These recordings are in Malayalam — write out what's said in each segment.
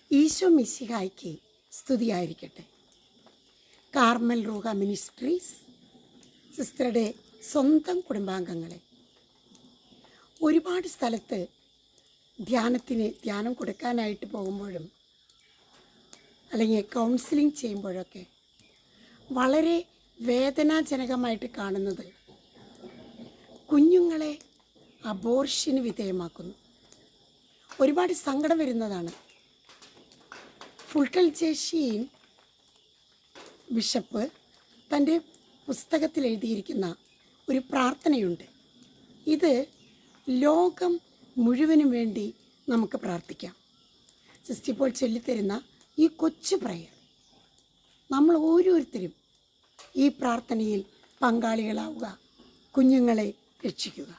ഈശോ മിശിഹായ്ക്ക് സ്തുതിയായിരിക്കട്ടെ. കാർമൽ റൂഹ മിനിസ്ട്രീസ് സിസ്റ്ററുടെ സ്വന്തം കുടുംബാംഗങ്ങളെ, ഒരുപാട് സ്ഥലത്ത് ധ്യാനം കൊടുക്കാനായിട്ട് പോകുമ്പോഴും അല്ലെങ്കിൽ കൗൺസിലിംഗ് ചെയ്യുമ്പോഴൊക്കെ വളരെ വേദനാജനകമായിട്ട് കാണുന്നത് കുഞ്ഞുങ്ങളെ അബോർഷന് വിധേയമാക്കുന്നു. ഒരുപാട് സങ്കടം വരുന്നതാണ്. ഫുൾട്ടൽ ജേഷീൻ ബിഷപ്പ് തൻ്റെ പുസ്തകത്തിൽ എഴുതിയിരിക്കുന്ന ഒരു പ്രാർത്ഥനയുണ്ട്. ഇത് ലോകം മുഴുവനും വേണ്ടി നമുക്ക് പ്രാർത്ഥിക്കാം. സിസ്റ്റർ ഇപ്പോൾ ചൊല്ലിത്തരുന്ന ഈ കൊച്ചു പ്രയർ നമ്മൾ ഓരോരുത്തരും ഈ പ്രാർത്ഥനയിൽ പങ്കാളികളാവുക, കുഞ്ഞുങ്ങളെ രക്ഷിക്കുക.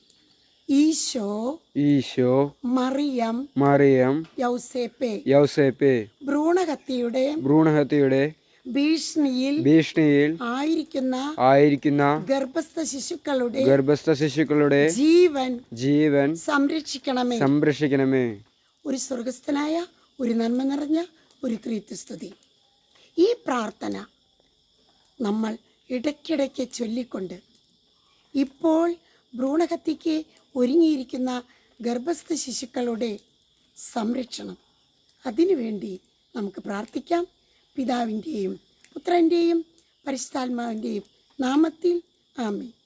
ഈശോ മറിയം യൗസേപ്പേ ഭ്രൂണഹത്യയുടെ ഭീഷണിയിൽ ആയിരിക്കുന്ന ഗർഭസ്ഥ ശിശുക്കളുടെ ജീവൻ സംരക്ഷിക്കണമേ. ഒരു സ്വർഗസ്ഥനായ, ഒരു നന്മ നിറഞ്ഞ ഒരു ത്രിത്വസ്തുതി. ഈ പ്രാർത്ഥന നമ്മൾ ഇടയ്ക്കിടയ്ക്ക് ചൊല്ലിക്കൊണ്ട് ഇപ്പോൾ ഭ്രൂണഹത്യയ്ക്ക് ഒരുങ്ങിയിരിക്കുന്ന ഗർഭസ്ഥ ശിശുക്കളുടെ സംരക്ഷണം, അതിനുവേണ്ടി നമുക്ക് പ്രാർത്ഥിക്കാം. പിതാവിൻ്റെയും പുത്രൻ്റെയും പരിശുദ്ധാത്മാവിൻ്റെയും നാമത്തിൽ ആമേൻ.